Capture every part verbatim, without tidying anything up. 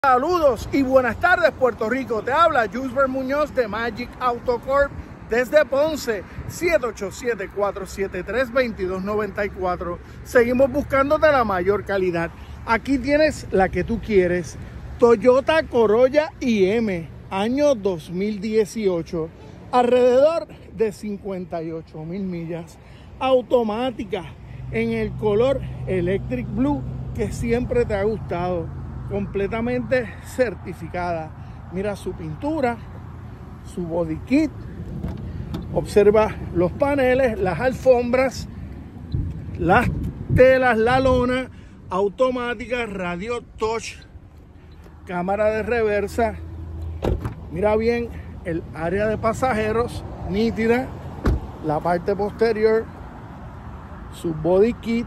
Saludos y buenas tardes, Puerto Rico. Te habla Jusber Muñoz de Magic Auto Corp desde Ponce. Siete ocho siete, cuatro siete tres, dos dos nueve cuatro. Seguimos buscándote la mayor calidad. Aquí tienes la que tú quieres. Toyota Corolla I M, año dos mil dieciocho. Alrededor de cincuenta y ocho mil millas. Automática en el color Electric Blue que siempre te ha gustado. Completamente certificada. Mira su pintura, su body kit. Observa los paneles, las alfombras, las telas, la lona, automática, radio touch, cámara de reversa. Mira bien el área de pasajeros, nítida. La parte posterior, su body kit.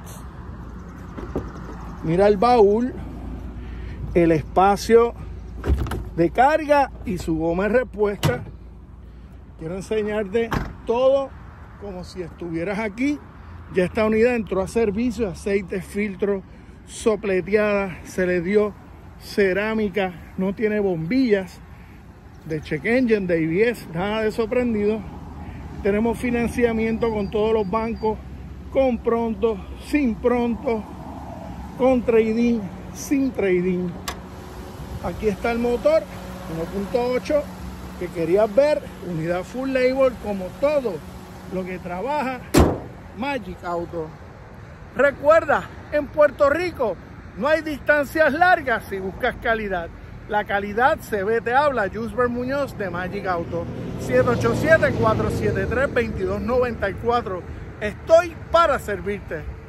Mira el baúl, el espacio de carga y su goma de repuesta. Quiero enseñarte todo como si estuvieras aquí. Ya esta unidad entró a servicio, aceite, filtro, sopleteada, se le dio cerámica, no tiene bombillas de check engine, de I B S, nada de eso prendido. Tenemos financiamiento con todos los bancos, con pronto, sin pronto, con trading, sin trading. Aquí está el motor uno punto ocho que querías ver, unidad full label, como todo lo que trabaja Magic Auto. Recuerda, en Puerto Rico no hay distancias largas si buscas calidad. La calidad se ve, te habla Jusber Muñoz de Magic Auto. Siete ocho siete, cuatro siete tres, dos dos nueve cuatro. Estoy para servirte.